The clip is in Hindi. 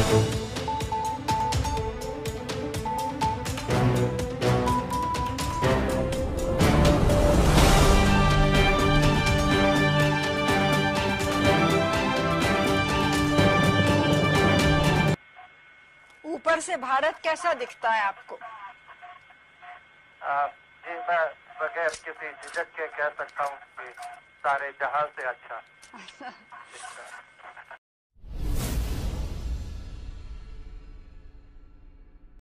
ऊपर से भारत कैसा दिखता है आपको? जी मैं बगैर किसी झिझक के कह सकता हूँ कि सारे जहां से अच्छा दिखता है।